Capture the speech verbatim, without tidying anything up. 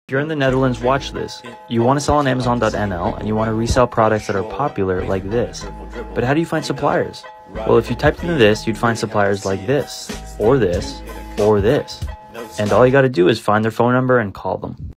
If you're in the Netherlands, watch this. You want to sell on Amazon dot N L and you want to resell products that are popular like this. But how do you find suppliers? Well, if you typed into this, you'd find suppliers like this, or this, or this. And all you got to do is find their phone number and call them.